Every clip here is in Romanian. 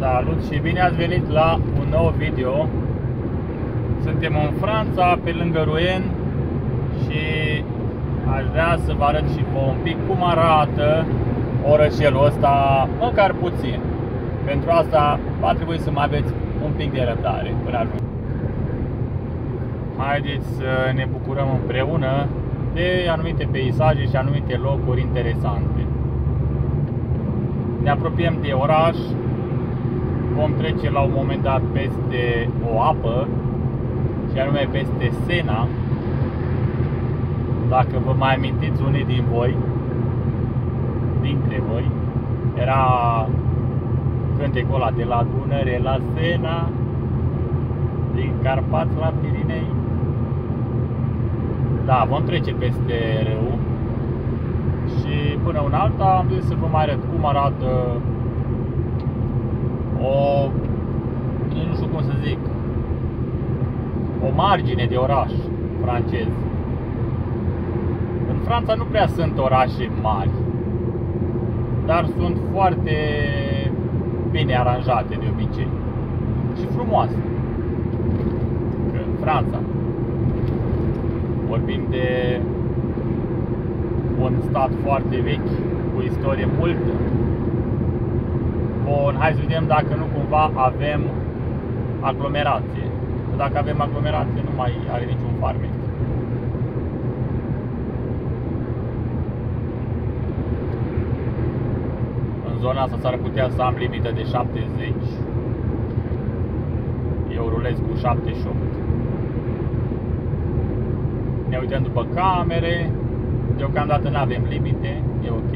Salut și bine ați venit la un nou video. Suntem în Franța, pe lângă Rouen, și aș vrea să vă arăt și vouă un pic cum arată orășelul ăsta, măcar puțin. Pentru asta va trebui să mai aveți un pic de răbdare până ajung. Haideți să ne bucurăm împreună de anumite peisaje și anumite locuri interesante. Ne apropiem de oraș. Vom trece la un moment dat peste o apă, și anume peste Sena. Dacă vă mai amintiți unii dintre voi, era cântecul ăla de la Dunăre la Sena, din Carpați la Pirinei. Da, vom trece peste râu. Și până în alta am zis să vă mai arăt cum arată nu știu cum să zic, o margine de oraș francez. În Franța nu prea sunt orașe mari, dar sunt foarte bine aranjate de obicei și frumoase. Că în Franța vorbim de un stat foarte vechi, cu istorie multă. Bun, hai să vedem dacă nu cumva avem aglomerație. Dacă avem aglomerație, nu mai are niciun farmec. În zona asta s-ar putea să am limită de 70. Eu rulez cu 78. Ne uităm după camere. Deocamdată nu avem limite, e ok.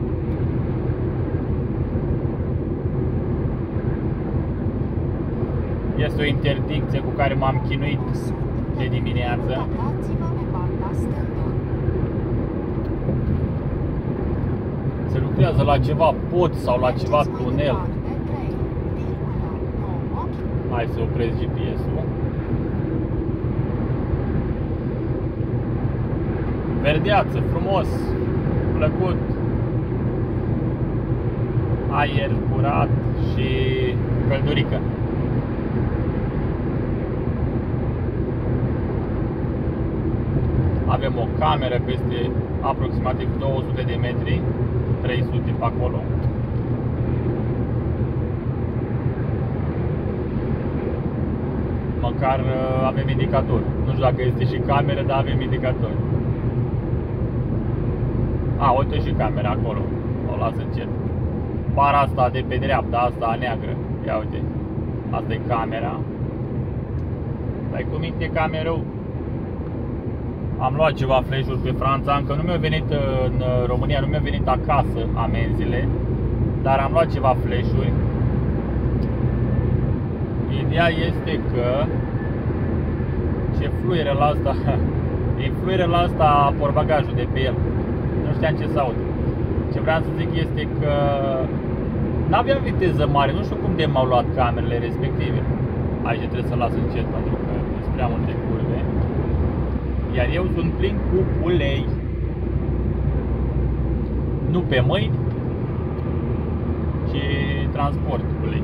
Este o interdicție cu care m-am chinuit de dimineață. Se lucrează la ceva pod sau la ceva tunel. Hai să opresc GPS-ul. Verdeață, frumos, plăcut, aer curat și căldurică. Avem o cameră peste aproximativ 200 de metri, 300 pe acolo. Măcar avem indicator. Nu știu dacă este și cameră, dar avem indicator. Uite și camera acolo. O las încet. Bara asta de pe dreapta, asta neagră. Ia uite. Asta e camera. Stai cu minte, camerul. Am luat ceva flash-uri pe Franța. Încă nu mi-a venit în România, nu mi-a venit acasă amenzile, dar am luat ceva flash-uri. Ideea este că ce fluieră la asta e fluieră la asta portbagajul de pe el. Nu știam ce să aud. Ce vreau să zic este că n-aveam viteză mare, nu știu cum de m-au luat camerele respective. Aici trebuie să las încet pentru că sunt prea multe curve. Iar eu sunt plin cu ulei. Nu pe mâini, ci transport ulei.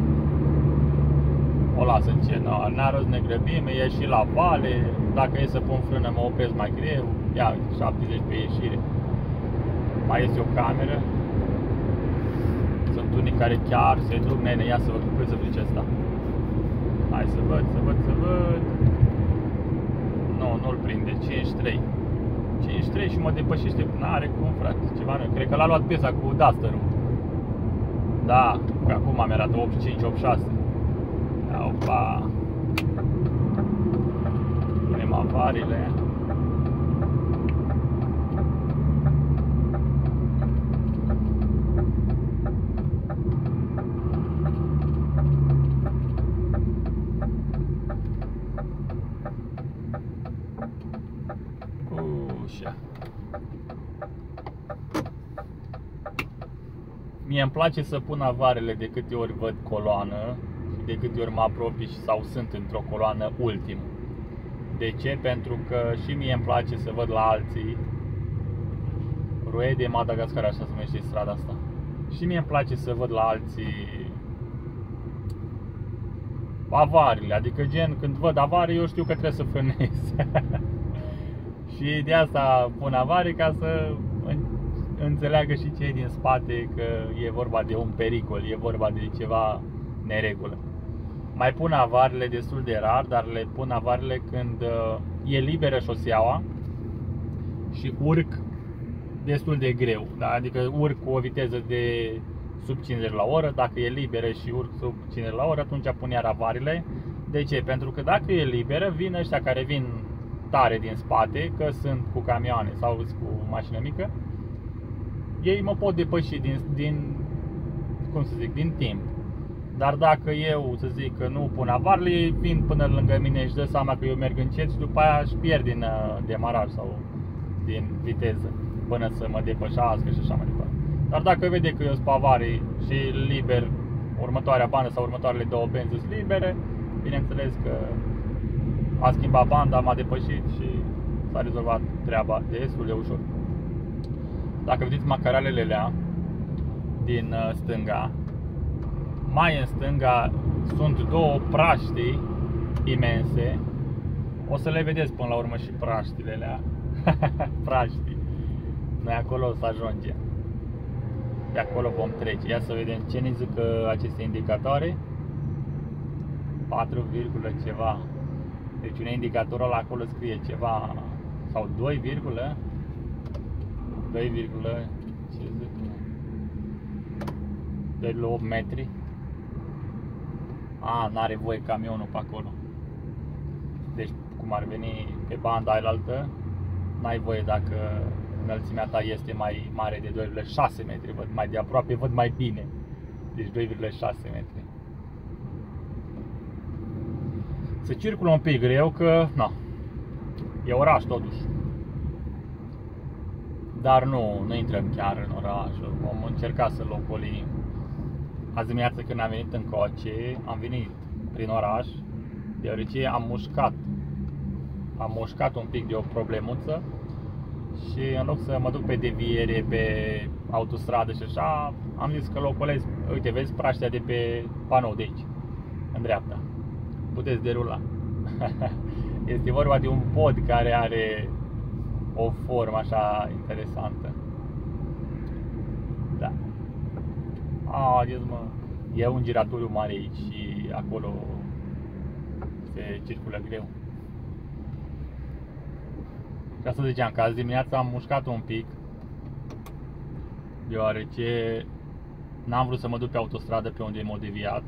O las încet, n-a rost ne grăbim, e și la vale. Dacă e să pun frână mă opresc mai greu. Ia, 70 pe ieșire. Mai este o cameră. Sunt unii care chiar se duc, nene, ia să văd cât să zice asta. Hai să văd. Nu-l prinde, 53. 53 și mă depășește, n-are cum, frate, ceva nu. Cred că l-a luat piesa cu Duster-ul. Da, că acum mi arată 85-86. Opa. Punem avarile. Mie îmi place să pun avarele de câte ori văd coloană și de câte ori mă apropii sau sunt într-o coloană ultim. De ce? Pentru că și mie îmi place să văd la alții. Rouen de Madagascar, așa se numește strada asta. Și mie îmi place să văd la alții avariile, adică gen când văd avarii eu știu că trebuie să frânez. Și de asta pun avarii ca să înțeleagă și cei din spate că e vorba de un pericol, e vorba de ceva neregulă. Mai pun avarile destul de rar, dar le pun avarile când e liberă șoseaua și urc destul de greu, da? Adică urc cu o viteză de sub 50 la oră, dacă e liberă și urc sub 50 la oră, atunci pun iar avarile. De ce? Pentru că dacă e liberă, vin ăștia care vin tare din spate, că sunt cu camioane sau cu mașină mică, ei mă pot depăși din timp. Dar dacă eu, să zic, că nu pun avarile, ei vin până lângă mine și dă seama că eu merg încet și după aia își pierd din demaraj sau din viteză până să mă depășească și așa mai departe. Dar dacă vede că eu sunt pe avarii și liber, următoarea bandă sau următoarele două benzi sunt libere, bineînțeles că a schimbat banda, m-a depășit și s-a rezolvat treaba destul de ușor. Dacă vedeți macaralele alea din stânga, mai în stânga sunt două praștii imense. O să le vedeți până la urmă și praștile alea. Praștii. Noi acolo o să ajungem. De acolo vom trece. Ia să vedem ce ne zic aceste indicatoare. 4, ceva. Deci un indicator ăla acolo scrie ceva. Sau 2, ce zic? 2,8 metri. N-are voie camionul pe acolo. Deci cum ar veni pe banda ailaltă, n-ai voie dacă înălțimea ta este mai mare de 2,6 metri. Văd mai de aproape, văd mai bine. Deci 2,6 metri. Se circulă un pic greu că, e oraș totuși. Dar nu intrăm chiar în oraș. Vom încerca să-l ocolim. Azi dimineață când am venit încoace, am venit prin oraș, deoarece am mușcat un pic de o problemuță și în loc să mă duc pe deviere, pe autostradă și așa, am zis că l ocolez. Uite, vezi praștea de pe panou de aici, în dreapta. Puteți derula. Este vorba de un pod care are o formă așa interesantă. Da. E un giratoriu mare aici și acolo se circulă greu. Și asta ziceam că azi dimineața am mușcat un pic, deoarece n-am vrut să mă duc pe autostradă pe unde m-au deviat.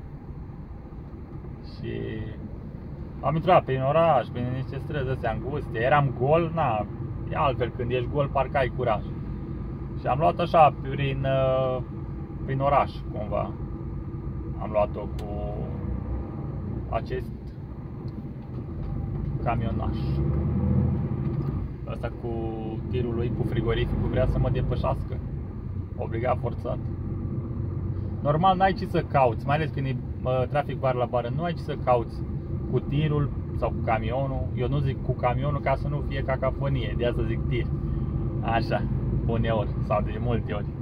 Și am intrat prin oraș, prin niște străzi astea înguste, eram gol, e altfel când ești gol, parcă ai curaj. Și am luat așa prin oraș, cumva. Am luat-o cu acest camionaș. Ăsta cu tirul lui, cu frigorificul, vrea să mă depășească. Obligat, forțat. Normal n-ai ce să cauți, mai ales când e trafic bară la bară, nu ai ce să cauți cu tirul sau cu camionul. Eu nu zic cu camionul ca să nu fie cacofonie, de asta zic tir. Așa, uneori sau de multe ori.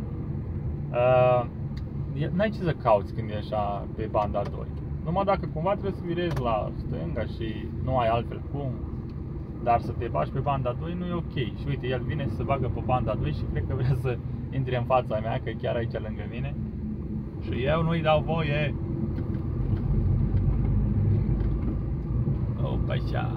N-ai ce să cauți când e așa pe banda 2. Numai dacă cumva trebuie să virezi la stânga și nu ai altfel cum. Dar să te bagi pe banda 2 nu e ok. Și uite, el vine să se bagă pe banda 2 și cred că vrea să intre în fața mea, că e chiar aici lângă mine. Și eu nu-i dau voie. Opa, așa.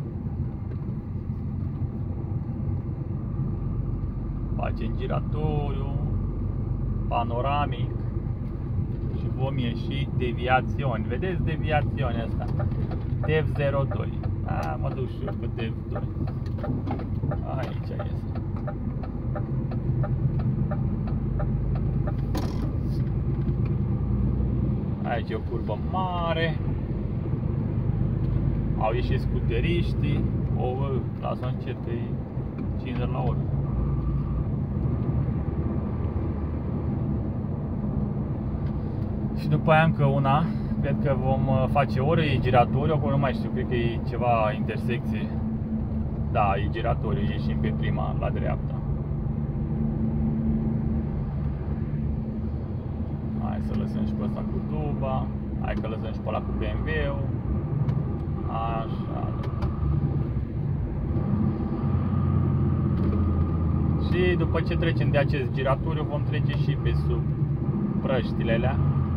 Facem giratoriu panoramic și vom ieși deviațiuni. Vedeți deviațiunea asta? DEV02. Mă duc și eu pe DEV2. Aici este. Aici e o curbă mare. Au ieșit scuteriștii. Lasă încet pe 50 la oră. Și după aia încă una. Cred că vom face ori e giratoriu, acolo nu mai știu, cred că e ceva intersecție. Da, e giratoriu, ieșim pe prima la dreapta. Hai să lăsăm și pe ăsta cu duba. Hai că lăsăm și pe ăla cu BMW-ul. Așa. Și după ce trecem de acest giratoriu, vom trece și pe sub prăștile alea.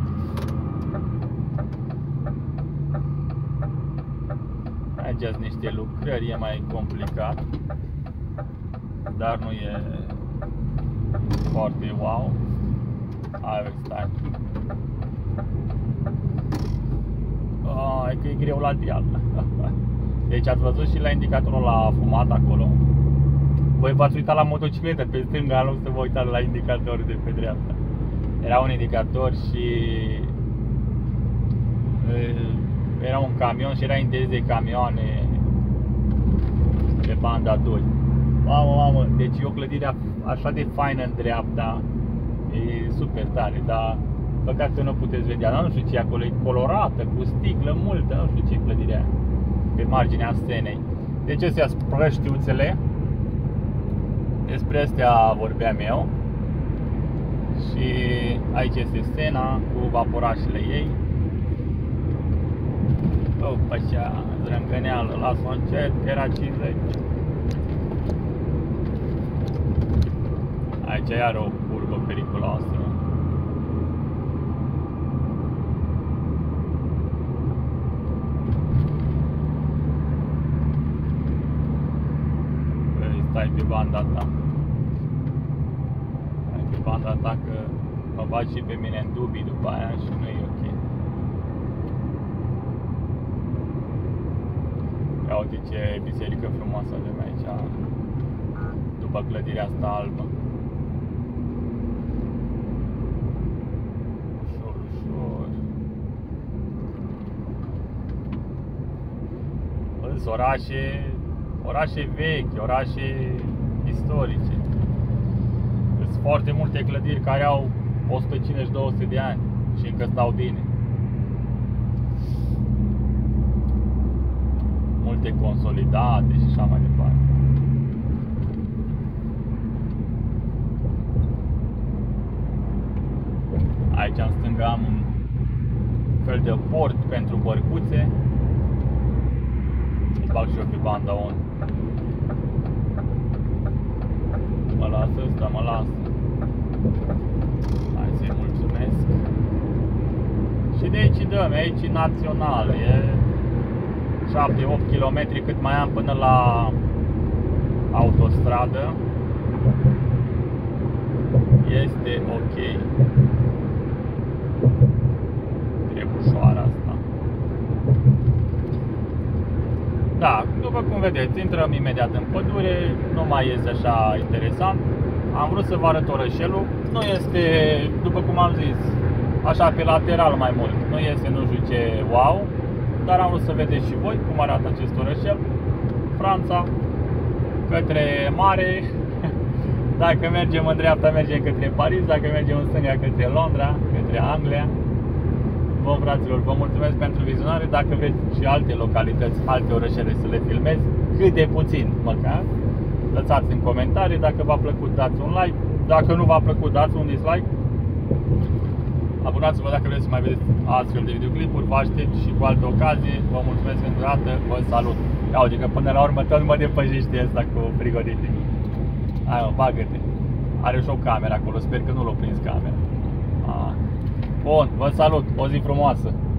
Aici sunt niște lucrări, e mai complicat, dar nu e foarte wow. Hai, stai. E că e greu la deal. Deci ați văzut și la indicatorul ăla fumat acolo. Voi v-ați uitat la motocicletă pe stânga, în loc să vă uitați la indicatorul de pe dreapta. Era un indicator și era un camion și era interes de camioane pe banda 2. Mamă, deci e o clădire așa de faină în dreapta. E super tare, dar păcat că nu puteți vedea. Dar nu știu ce e acolo, e colorată, cu sticlă multă, nu știu ce e clădirea aia, pe marginea scenei. Deci astea sunt prăștiuțele. Despre astea vorbeam eu. Și aici este scena cu vaporașele ei. Opa, așa, zrângăneală, las-o încet, că era 50. Aici iar o curbă periculoasă. Stai pe banda ta. Stai pe banda ta că mă bagi și pe mine în dubii după aia și nu e ok. Ia uite ce biserică frumoasă avem aici, după clădirea asta albă. Ușor, ușor. Sunt orașe vechi, orașe istorice. Sunt foarte multe clădiri care au 150-200 de ani și încă stau bine. Multe consolidate și așa mai departe. Aici în stânga am un fel de port pentru bărcuțe. Îl bag și eu pe banda 1. Mă lasă ăsta, mă lasă. Hai să-i mulțumesc. Și de aici dăm, aici e național, e 7-8 km cât mai am până la autostradă. Este ok. Trebușoara asta. Da, după cum vedeți, intrăm imediat în pădure, nu mai este așa interesant. Am vrut să vă arăt orășelul. Nu este, după cum am zis, așa pe lateral mai mult. Nu este nu știu ce wow, dar am vrut să vedeți și voi cum arată acest orășel. Franța, către mare. Dacă mergem în dreapta, mergem către Paris. Dacă mergem în stânga, către Londra, către Anglia. Bun, fraților, vă mulțumesc pentru vizionare. Dacă vreți și alte localități, alte orășele să le filmez, cât de puțin măcar, lăsați în comentarii. Dacă v-a plăcut, dați un like. Dacă nu v-a plăcut, dați un dislike. Abonați-vă dacă vreți să mai vedeți astfel de videoclipuri. Vă aștept și cu alte ocazii. Vă mulțumesc încă o dată, vă salut. Ia uite că până la urmă tot mă depășește asta cu frigorific. Hai mă, bagă-te. Are și o cameră acolo, sper că nu l-o prins camera. Bun, vă salut, o zi frumoasă!